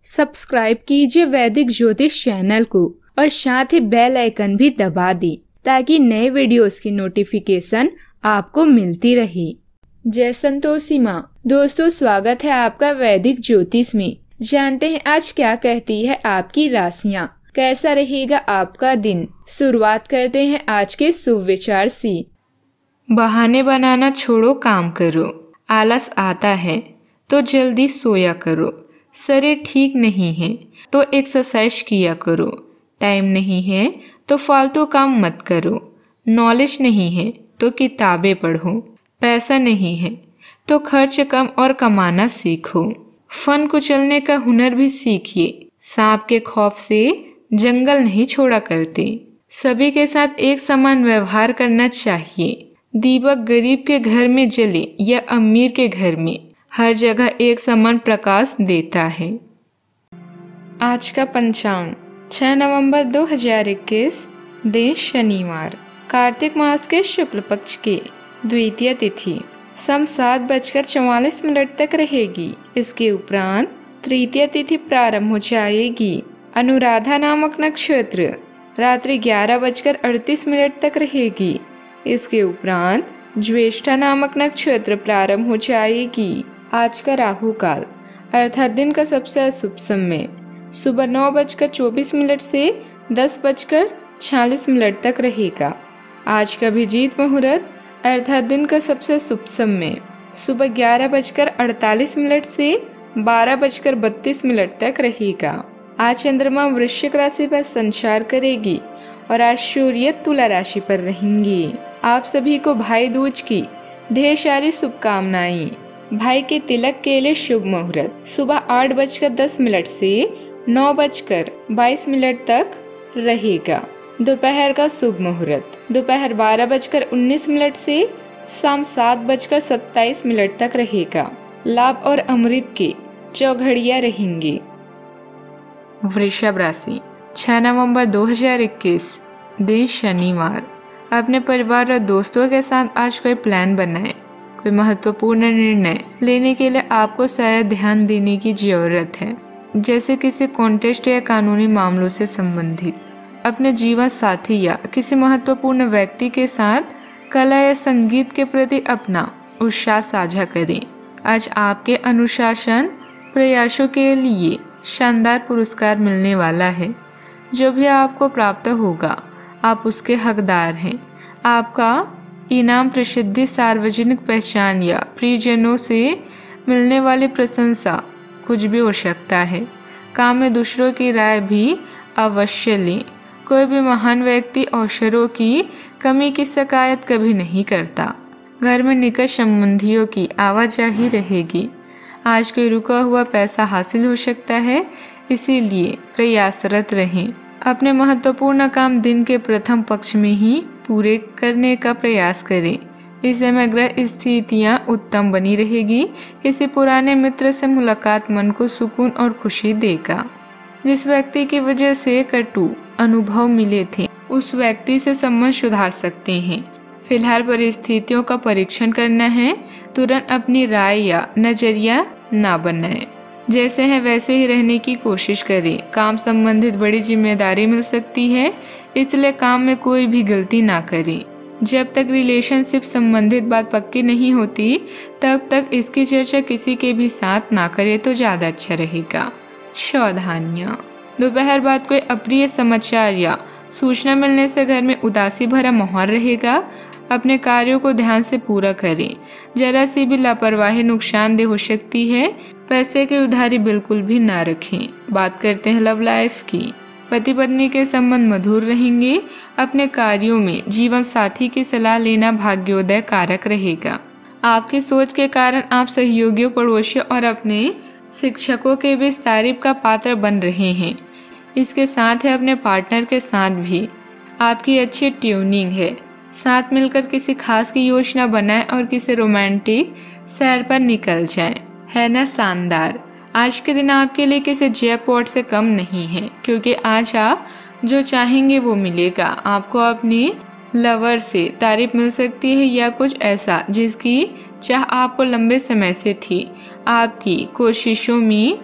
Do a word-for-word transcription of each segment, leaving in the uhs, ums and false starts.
Subscribe कीजिए वैदिक ज्योतिष चैनल को और साथ ही बेल आइकन भी दबा दी ताकि नए वीडियोस की नोटिफिकेशन आपको मिलती रहे। जय संतोषी माँ। दोस्तों, स्वागत है आपका वैदिक ज्योतिष में। जानते हैं आज क्या कहती है आपकी राशियाँ, कैसा रहेगा आपका दिन। शुरुआत करते हैं आज के शुभ विचार से। बहाने बनाना छोड़ो, काम करो। आलस आता है तो जल्दी सोया करो। शरीर ठीक नहीं है तो एक्सरसाइज किया करो। टाइम नहीं है तो फालतू काम मत करो। नॉलेज नहीं है तो किताबें पढ़ो। पैसा नहीं है तो खर्च कम और कमाना सीखो। फन कुचलने का हुनर भी सीखिए। सांप के खौफ से जंगल नहीं छोड़ा करते। सभी के साथ एक समान व्यवहार करना चाहिए। दीपक गरीब के घर में जले या अमीर के घर में, हर जगह एक समान प्रकाश देता है। आज का पंचांग छह नवंबर दो हजार इक्कीस, दिन शनिवार, कार्तिक मास के शुक्ल पक्ष के द्वितीय तिथि सम सात बजकर चौवालीस मिनट तक रहेगी। इसके उपरांत तृतीय तिथि प्रारंभ हो जाएगी। अनुराधा नामक नक्षत्र रात्रि ग्यारह बजकर अड़तीस मिनट तक रहेगी। इसके उपरांत ज्येष्ठा नामक नक्षत्र प्रारंभ हो जाएगी। आज का राहु काल अर्थात दिन का सबसे अशुभ समय सुबह नौ बजकर चौबीस मिनट से दस बजकर छियालीस मिनट तक रहेगा। आज का अभिजीत मुहूर्त अर्थात दिन का सबसे शुभ समय सुबह ग्यारह बजकर अड़तालीस मिनट से बारह बजकर बत्तीस मिनट तक रहेगा। आज चंद्रमा वृश्चिक राशि पर संचार करेगी और आज सूर्य तुला राशि पर रहेंगी। आप सभी को भाई दूज की ढेर सारी शुभकामनाएं। भाई के तिलक के लिए शुभ मुहूर्त सुबह आठ बजकर दस मिनट से नौ बजकर बाईस मिनट तक रहेगा। दोपहर का शुभ मुहूर्त दोपहर बारह बजकर उन्नीस मिनट से शाम सात बजकर सत्ताईस मिनट तक रहेगा। लाभ और अमृत की चौघड़ियां रहेंगी। वृषभ राशि छह नवंबर दो हजार इक्कीस, दिन शनिवार। अपने परिवार और दोस्तों के साथ आज कोई प्लान बनाएं। कोई महत्वपूर्ण निर्णय लेने के लिए आपको शायद ध्यान देने की जरूरत है, जैसे किसी कॉन्टेस्ट या कानूनी मामलों से संबंधित। अपने जीवन साथी या किसी महत्वपूर्ण व्यक्ति के साथ कला या संगीत के प्रति अपना उत्साह साझा करें। आज आपके अनुशासन प्रयासों के लिए शानदार पुरस्कार मिलने वाला है। जो भी आपको प्राप्त होगा आप उसके हकदार हैं। आपका इनाम प्रसिद्धि, सार्वजनिक पहचान या प्रियजनों से मिलने वाली प्रशंसा कुछ भी हो सकता है। काम में दूसरों की राय भी अवश्य लें। कोई भी महान व्यक्ति अवसरों की कमी की शिकायत कभी नहीं करता। घर में निकट संबंधियों की आवाजाही रहेगी। आज कोई रुका हुआ पैसा हासिल हो सकता है, इसीलिए प्रयासरत रहें। अपने महत्वपूर्ण काम दिन के प्रथम पक्ष में ही पूरे करने का प्रयास करें। इस समय ग्रह स्थितियाँ उत्तम बनी रहेगी। किसी पुराने मित्र से मुलाकात मन को सुकून और खुशी देगा। जिस व्यक्ति की वजह से कटु अनुभव मिले थे, उस व्यक्ति से संबंध सुधार सकते हैं। फिलहाल परिस्थितियों का परीक्षण करना है, तुरंत अपनी राय या नजरिया ना बनाएं। जैसे हैं वैसे ही रहने की कोशिश करें। काम संबंधित बड़ी जिम्मेदारी मिल सकती है, इसलिए काम में कोई भी गलती ना करें। जब तक रिलेशनशिप संबंधित बात पक्की नहीं होती तब तक इसकी चर्चा किसी के भी साथ ना करें तो ज्यादा अच्छा रहेगा। सावधानियां। दोपहर बाद कोई अप्रिय समाचार या सूचना मिलने से घर में उदासी भरा माहौल रहेगा। अपने कार्यों को ध्यान से पूरा करें। जरा सी भी लापरवाही नुकसानदेह हो सकती है। पैसे की उधारी बिल्कुल भी ना रखें। बात करते हैं लव लाइफ की। पति पत्नी के संबंध मधुर रहेंगे। अपने कार्यों में जीवन साथी की सलाह लेना भाग्योदय कारक रहेगा। आपकी सोच के कारण आप सहयोगियों, पड़ोसियों और अपने शिक्षकों के बीच तारीफ का पात्र बन रहे हैं। इसके साथ है अपने पार्टनर के साथ भी आपकी अच्छी ट्यूनिंग है। साथ मिलकर किसी खास की योजना बनाएं और किसी रोमांटिक सैर पर निकल जाएं। है ना शानदार। आज के दिन आपके लिए किसी जैकपॉट से कम नहीं है, क्योंकि आज आप जो चाहेंगे वो मिलेगा। आपको अपने लवर से तारीफ मिल सकती है या कुछ ऐसा जिसकी चाह आपको लंबे समय से थी। आपकी कोशिशों में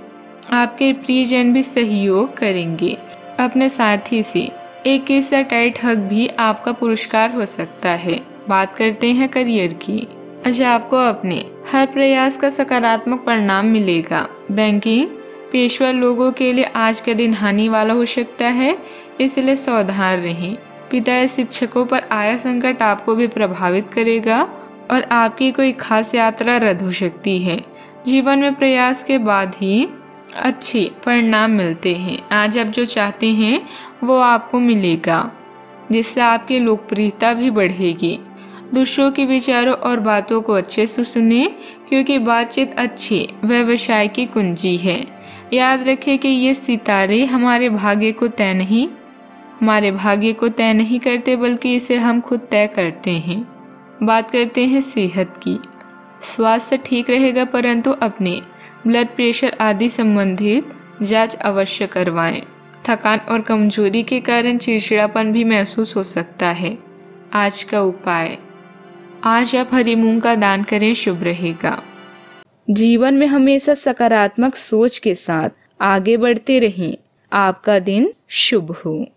आपके प्रियजन भी सहयोग करेंगे। अपने साथी से एक किस्सा टाइट हग भी आपका पुरस्कार हो सकता है। बात करते हैं करियर की। आज आपको अपने हर प्रयास का सकारात्मक परिणाम मिलेगा। बैंकिंग पेशवा लोगों के लिए आज का दिन हानि वाला हो सकता है, इसलिए सावधान रहें। पिता या शिक्षकों पर आया संकट आपको भी प्रभावित करेगा और आपकी कोई खास यात्रा रद्द हो सकती है। जीवन में प्रयास के बाद ही अच्छे परिणाम मिलते हैं। आज आप जो चाहते हैं वो आपको मिलेगा, जिससे आपकी लोकप्रियता भी बढ़ेगी। दूसरों के विचारों और बातों को अच्छे से सुने, क्योंकि बातचीत अच्छी व्यवसाय की कुंजी है। याद रखें कि ये सितारे हमारे भाग्य को तय नहीं हमारे भाग्य को तय नहीं करते, बल्कि इसे हम खुद तय करते हैं। बात करते हैं सेहत की। स्वास्थ्य ठीक रहेगा, परंतु अपने ब्लड प्रेशर आदि संबंधित जांच अवश्य करवाएं। थकान और कमजोरी के कारण चिड़चिड़ापन भी महसूस हो सकता है। आज का उपाय, आज आप हरी मूंग का दान करें, शुभ रहेगा। जीवन में हमेशा सकारात्मक सोच के साथ आगे बढ़ते रहें। आपका दिन शुभ हो।